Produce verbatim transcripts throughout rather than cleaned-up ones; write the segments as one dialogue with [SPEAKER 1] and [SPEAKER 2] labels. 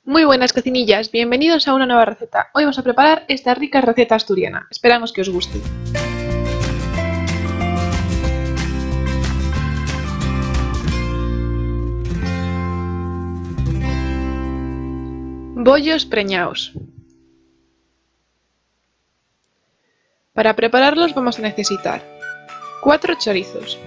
[SPEAKER 1] Muy buenas cocinillas, bienvenidos a una nueva receta. Hoy vamos a preparar esta rica receta asturiana. Esperamos que os guste. Bollos preñaos. Para prepararlos vamos a necesitar cuatro chorizos,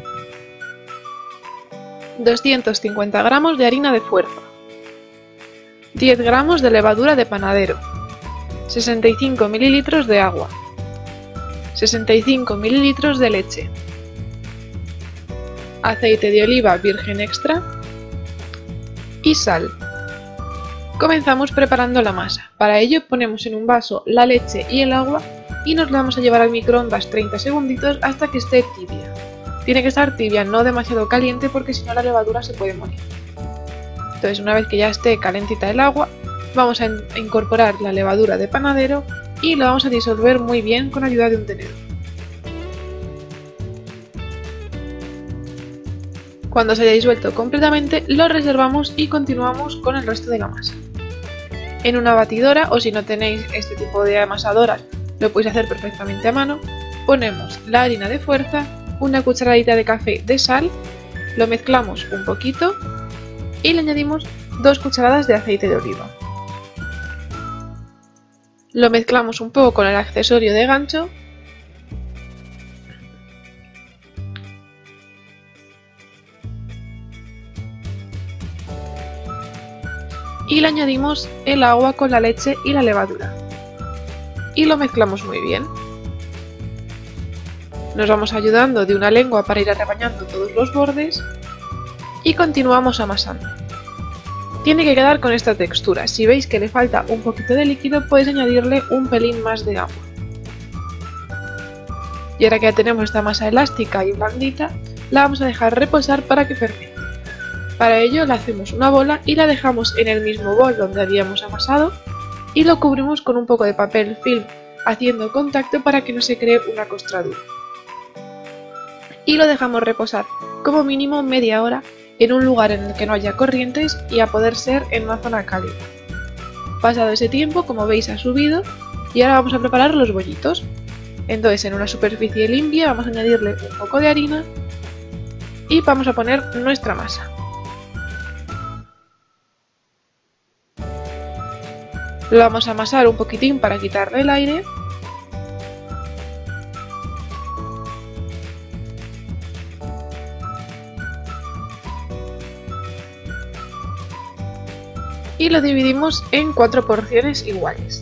[SPEAKER 1] doscientos cincuenta gramos de harina de fuerza, diez gramos de levadura de panadero, sesenta y cinco mililitros de agua, sesenta y cinco mililitros de leche, aceite de oliva virgen extra y sal. Comenzamos preparando la masa. Para ello ponemos en un vaso la leche y el agua y nos la vamos a llevar al microondas treinta segunditos hasta que esté tibia. Tiene que estar tibia, no demasiado caliente porque si no la levadura se puede morir. Entonces, una vez que ya esté calentita el agua, vamos a incorporar la levadura de panadero y lo vamos a disolver muy bien con ayuda de un tenedor. Cuando se haya disuelto completamente, lo reservamos y continuamos con el resto de la masa. En una batidora, o si no tenéis este tipo de amasadoras, lo podéis hacer perfectamente a mano, ponemos la harina de fuerza, una cucharadita de café de sal, lo mezclamos un poquito y le añadimos dos cucharadas de aceite de oliva. Lo mezclamos un poco con el accesorio de gancho y le añadimos el agua con la leche y la levadura y lo mezclamos muy bien. Nos vamos ayudando de una lengua para ir arrebañando todos los bordes y continuamos amasando. Tiene que quedar con esta textura. Si veis que le falta un poquito de líquido, podéis añadirle un pelín más de agua. Y ahora que ya tenemos esta masa elástica y blandita, la vamos a dejar reposar para que fermente. Para ello le hacemos una bola y la dejamos en el mismo bol donde habíamos amasado y lo cubrimos con un poco de papel film haciendo contacto para que no se cree una costradura. Y lo dejamos reposar como mínimo media hora en un lugar en el que no haya corrientes y a poder ser en una zona cálida. Pasado ese tiempo, como veis, ha subido y ahora vamos a preparar los bollitos. Entonces, en una superficie limpia vamos a añadirle un poco de harina y vamos a poner nuestra masa. Lo vamos a amasar un poquitín para quitarle el aire. Y lo dividimos en cuatro porciones iguales.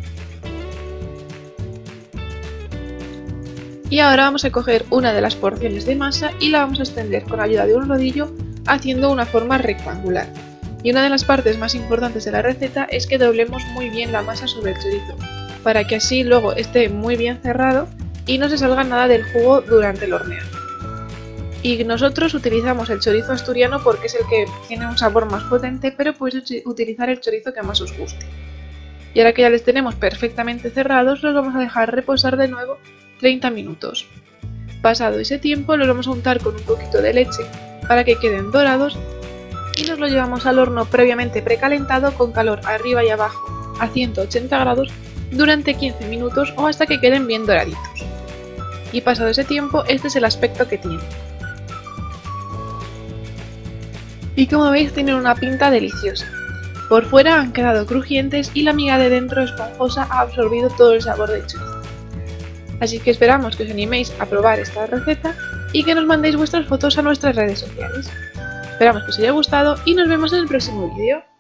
[SPEAKER 1] Y ahora vamos a coger una de las porciones de masa y la vamos a extender con ayuda de un rodillo haciendo una forma rectangular. Y una de las partes más importantes de la receta es que doblemos muy bien la masa sobre el chorizo, para que así luego esté muy bien cerrado y no se salga nada del jugo durante el horneo. Y nosotros utilizamos el chorizo asturiano porque es el que tiene un sabor más potente, pero podéis utilizar el chorizo que más os guste. Y ahora que ya les tenemos perfectamente cerrados, los vamos a dejar reposar de nuevo treinta minutos. Pasado ese tiempo los vamos a untar con un poquito de leche para que queden dorados y nos lo llevamos al horno previamente precalentado con calor arriba y abajo a ciento ochenta grados durante quince minutos o hasta que queden bien doraditos. Y pasado ese tiempo, este es el aspecto que tiene. Y como veis, tienen una pinta deliciosa. Por fuera han quedado crujientes y la miga de dentro esponjosa ha absorbido todo el sabor del chorizo. Así que esperamos que os animéis a probar esta receta y que nos mandéis vuestras fotos a nuestras redes sociales. Esperamos que os haya gustado y nos vemos en el próximo vídeo.